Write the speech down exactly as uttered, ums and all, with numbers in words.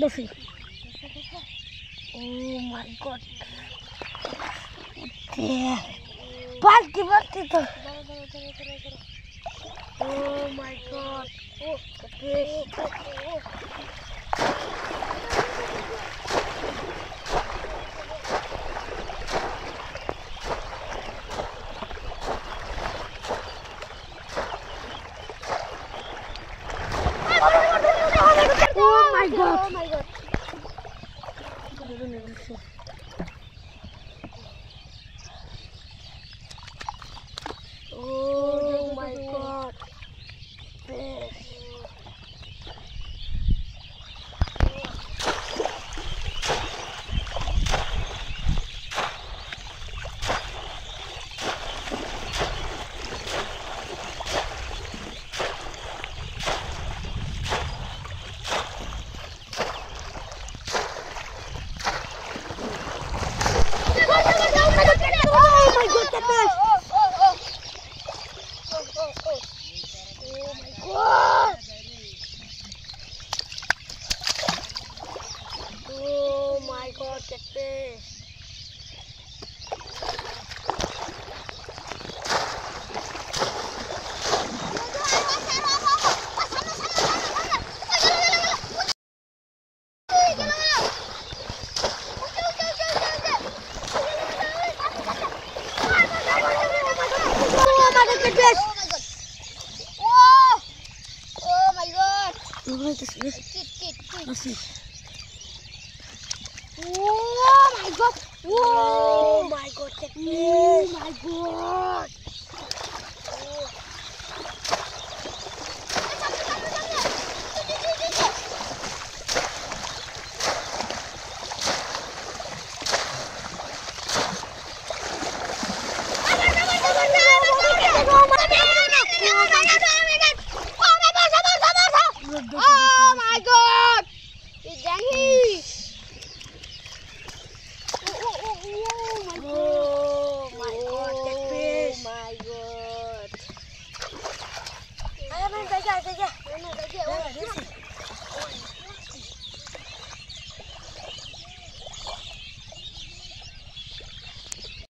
Masih. Oh my god. Yeah. Pasti pasti tuh. Oh my god. Oh, gede. Oh my god. Oh my god. Oh my god. Fish. Oh my god, catfish. This is Masih. Oh my god. Oh my god. Oh my god.